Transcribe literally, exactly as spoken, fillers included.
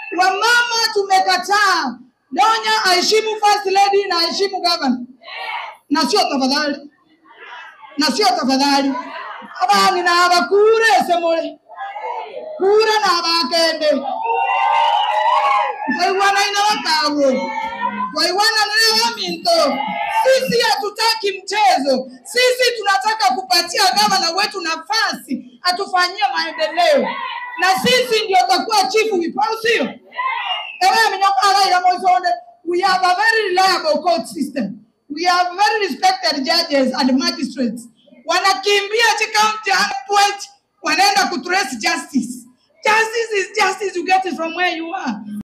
Wamama tumekataa. Donya aheshimu first lady na aheshimu Gavana. Na sio tafadhali. Na sio tafadhali. Abani na abakure semole. Kura na abakende. Kwa iwana ina wakawo. Kwa iwana na waminto. Sisi hatutaki mchezo. Sisi tunataka kupatia Gavana wetu nafasi atufanyie maendeleo. Na sisi ndio takuwa chifu wipao sio? We have a very reliable court system. We have very respected judges and magistrates. Wanakimbia county point, wanaenda kutrace justice. Justice is justice, you get it from where you are.